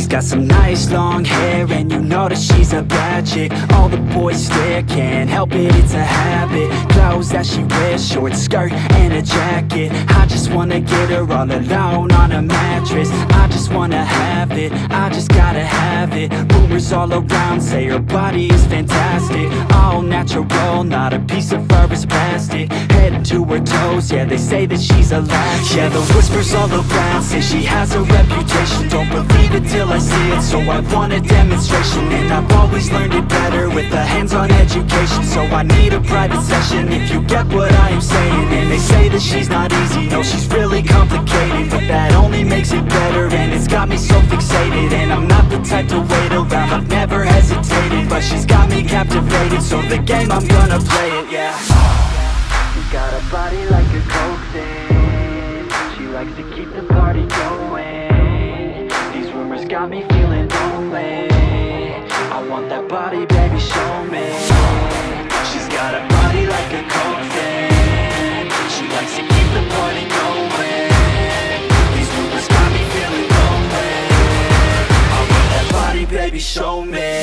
got some nice long hair, and you know that she's a bad chick. All the boys stare, can't help it, it's a habit. Clothes that she wears, short skirt and a jacket. I just wanna get her all alone on a mattress. I just wanna have it, I just gotta have it. Rumors all around say her body is fantastic. All natural, not a piece of fur is plastic. Head to her toes, yeah, they say that she's a latch. Yeah, the whispers all around say she has a reputation. Don't believe it till I see it, so I want a demonstration. And I've always learned it better with a hands-on education. So I need a private session if you get what I am saying. And they say that she's not easy, no, she's really complicated. But that only makes it better, and it's got me so fixated. And I'm not the type to wait around, I've never hesitated. But she's got me captivated, so the game, I'm gonna play it, yeah. She's got a body like a coke thing. She likes to keep the party going. These rumors got me feeling lonely. I want that body, baby, show me. She's got a body like a coke thing. She likes to keep the party going. These rumors got me feeling lonely. I want that body, baby, show me.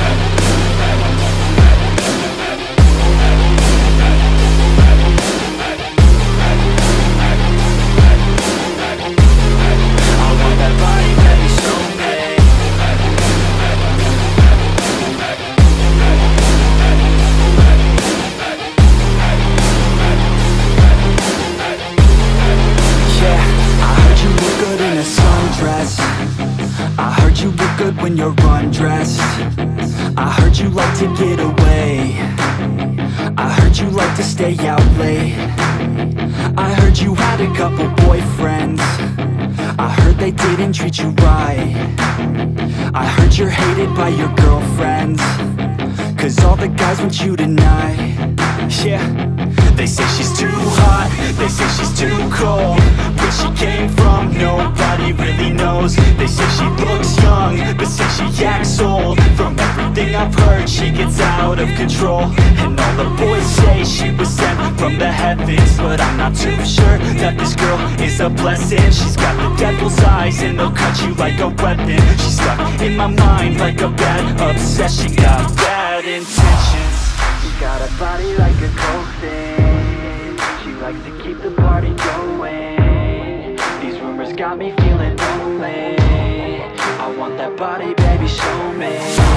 When you're undressed, I heard you like to get away. I heard you like to stay out late. I heard you had a couple boyfriends. I heard they didn't treat you right. I heard you're hated by your girlfriends, 'cause all the guys want you tonight. Yeah, they say she's too hot, they say she's too cold. Where she came from, nobody really knows. They say she looks young, but say she acts old. From everything I've heard, she gets out of control. And all the boys say she was sent from the heavens, but I'm not too sure that this girl is a blessing. She's got the devil's eyes, and they'll cut you like a weapon. She's stuck in my mind like a bad obsession. Got bad intentions. She's got a body like a coke thing. She likes to keep the party going. These rumors got me feeling lonely. I want that body, baby, show me.